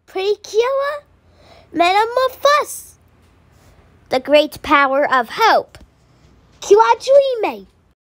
Precure Metamorphose. The great power of hope. Quadrime.